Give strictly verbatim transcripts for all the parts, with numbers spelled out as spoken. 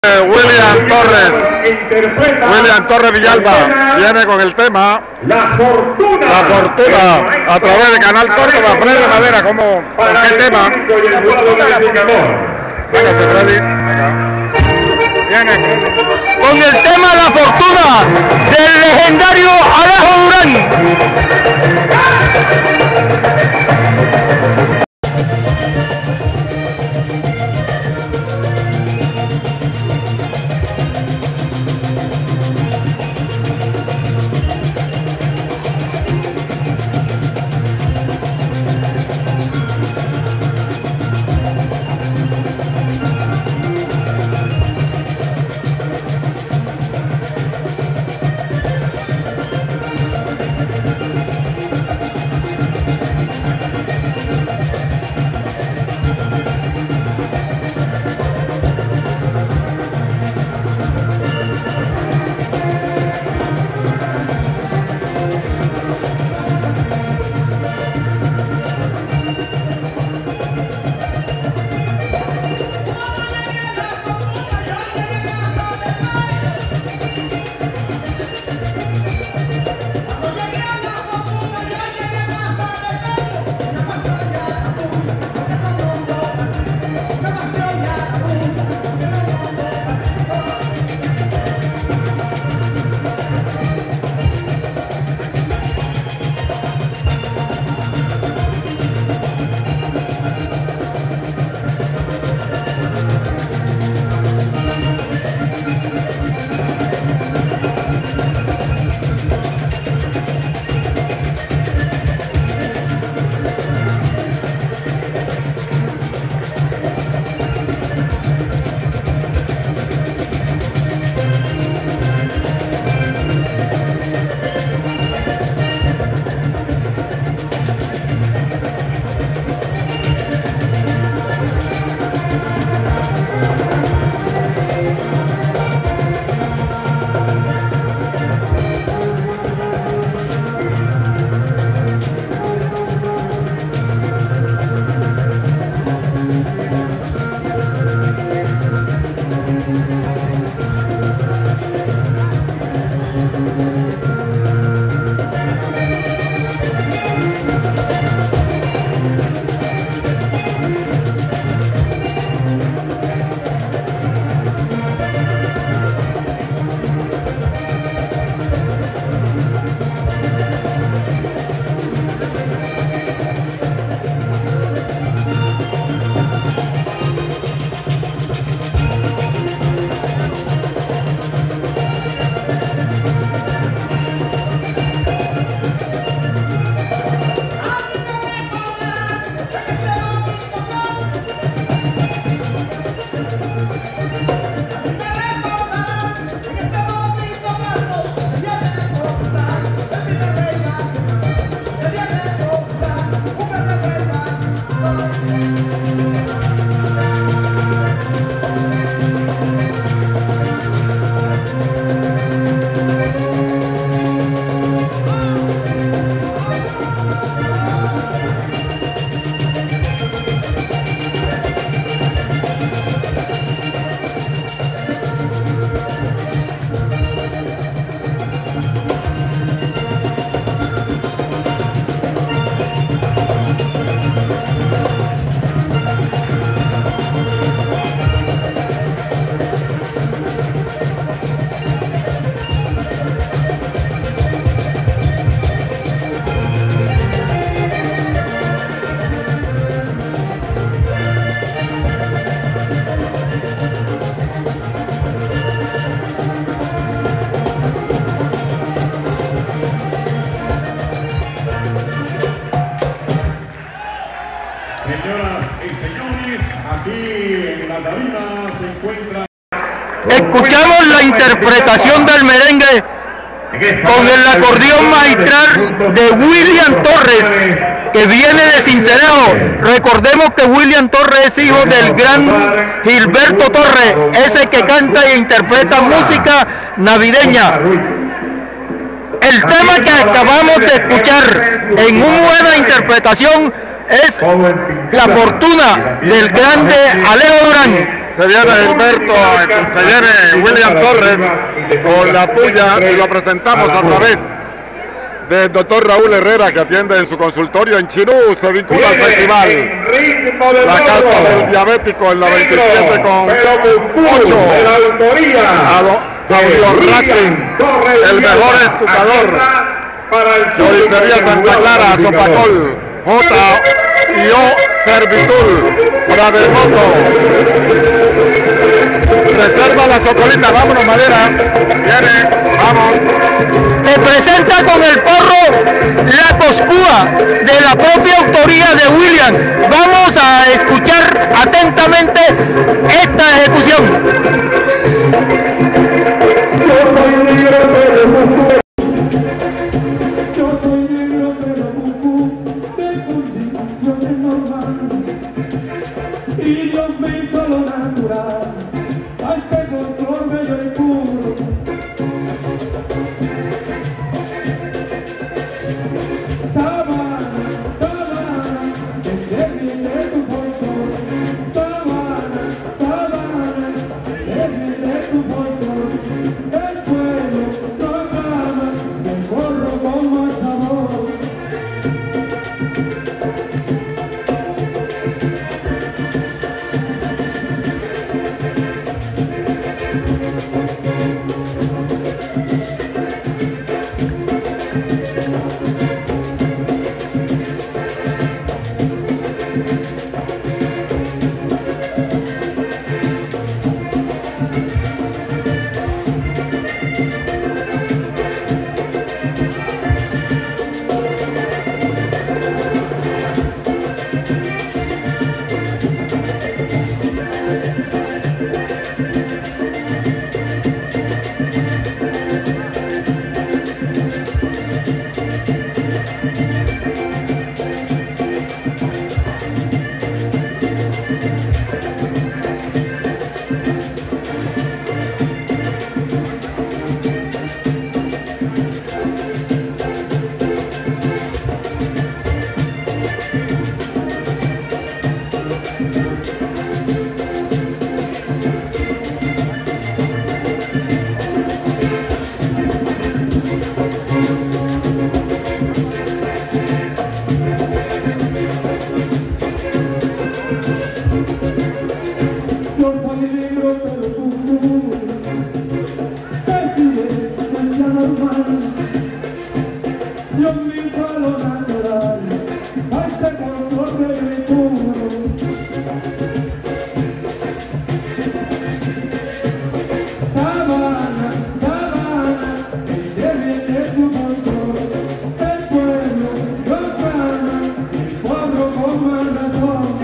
William Torres, William Torres Villalba viene con el tema La Fortuna, La Fortuna a través de Canal Córdoba. Freddy Madera, ¿cómo, ¿con qué tema? Véngase, Freddy, viene con el tema La Fortuna del legendario Alejo Durán. Señoras y señores, aquí en la tarima se encuentra... Escuchamos la interpretación del merengue con el acordeón magistral de William Torres, que viene de Cincelejo. Recordemos que William Torres es hijo del gran Gilberto Torres, ese que canta e interpreta música navideña. El tema que acabamos de escuchar en una buena interpretación es La Fortuna del grande Alejo Durán. Se viene Gilberto, se viene William Torres con la puya y lo presentamos a través del doctor Raúl Herrera, que atiende en su consultorio en Chinú. Se vincula al festival La Casa del Diabético en la veintisiete con ocho. Audio Racing, el mejor estucador. Choricería Santa Clara, Sopacol, J y O Servitul, Brademoto. Reserva la Socolita, vámonos Madera. Viene, vamos. Se presenta con el porro La Coscúa, de la propia autoría de William. Vamos a escuchar atentamente esta ejecución. Yo soy negro pero mucu, yo soy negro pero mucu, de condiciones normales, y Dios me hizo lo natural, ante control bello y puro. Sabana, sabana, desde mi de tu folclor, sabana, sabana, desde mi de tu folclor. El pueblo proclama el porro con más sabor. Yo soy negro pero cucú, decide que sea normal, Dios me hizo lo natural, ante control bello y puro. Sabana, sabana, desde mi de tu control, el pueblo proclama el porro con más razón.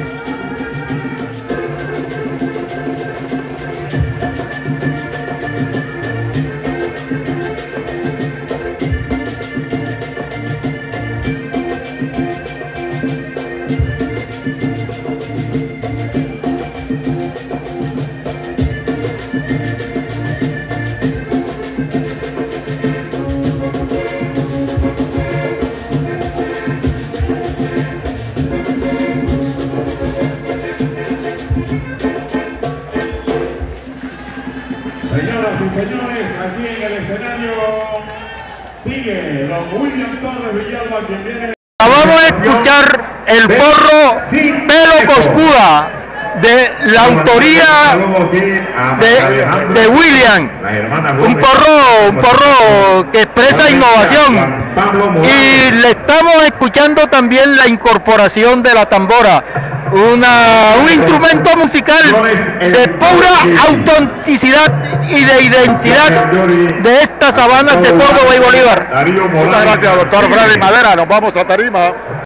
Señoras y señores, aquí en el escenario sigue don William Torres Villalba, quien viene. Vamos a escuchar el porro Pelo Coscúa, de la autoría de, de William. Un porro, un porro que expresa innovación. Y le estamos escuchando también la incorporación de la tambora. Una, un instrumento musical de pura autenticidad y de identidad de estas sabanas de Córdoba y Bolívar. Muchas gracias, doctor Freddy Madera. Nos vamos a tarima.